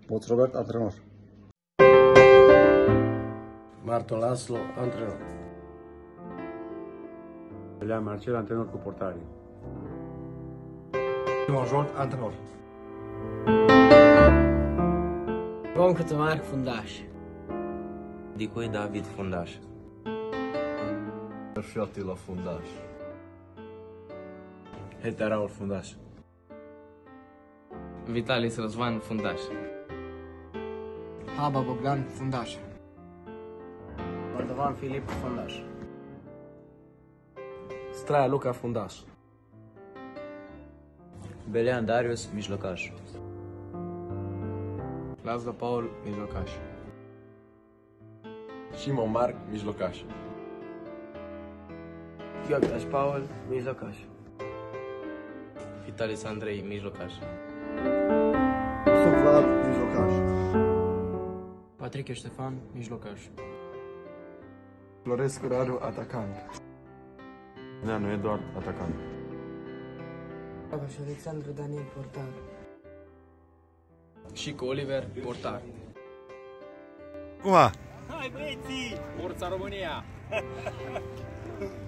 Boț Robert, antrenor. Marton Laslo, antrenor. Lean Marcel, antrenor cu portare. Simon Jolt, antrenor. Ronco Tomarc, fundaș. Dicoi David, fundaș. Fiatila, fundaș. Hete Raul, fundaș. Vitalis Răzvan, fundaș. Haba Bogdan, fundaș. Moldovan Filip, fundaș. Straia Luca, fundaș. Belean Darius, mijlocaș. Laszlo Paul, mijlocaș. Simon Marc, mijlocaș. Gheorghe Paul, mijlocaș. Vitalis Andrei, mijlocaș. Vlad, mijlocaș. Patrick Ștefan, mijlocaș. Florescu Radu, atacant. Neanu Eduard, atacant. Ava și Alexandru Daniel, portar. Chico Oliver, portar. Cum va? Hai băieții! Forța România!